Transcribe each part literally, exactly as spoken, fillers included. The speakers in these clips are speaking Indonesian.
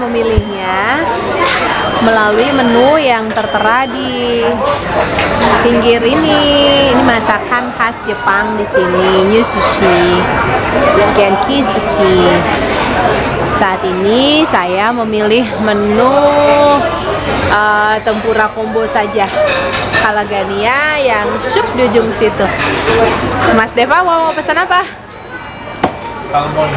memilihnya melalui menu yang tertera di pinggir ini. Ini masakan khas Jepang di sini, New Sushi, Genki Suki. Saat ini saya memilih menu uh, tempura combo saja. Kalagania yang sup di ujung situ. Mas Deva mau pesan apa? Salmon.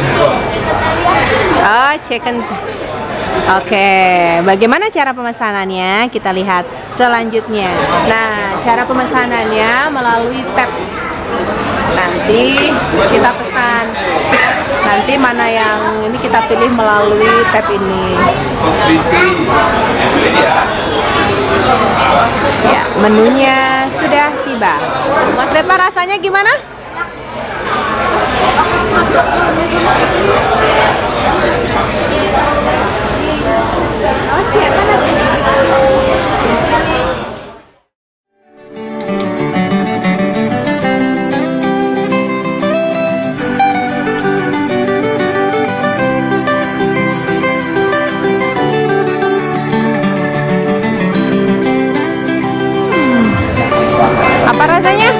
Oh, chicken. Oke, bagaimana cara pemesanannya? Kita lihat selanjutnya. Nah, cara pemesanannya melalui tab. Nanti kita pesan. Nanti mana yang ini kita pilih melalui tab ini. Ya, menunya sudah tiba. Mas Deva, rasanya gimana? Apa rasanya?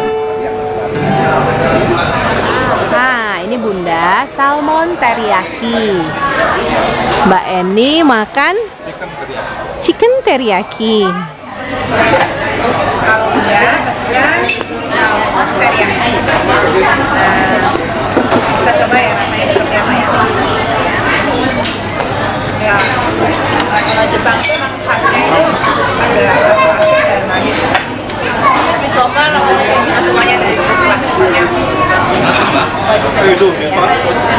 Nah, ini Bunda salmon teriyaki. Mbak Eni makan chicken teriyaki. Kalau Bunda pesan salmon teriyaki. Nah, kita coba ya rasanya seperti apa ya. Ya, kalau Jepang tuh memang khasnya itu ada rasa dan manis. Tapi so far semuanya dari semuanya. Itu,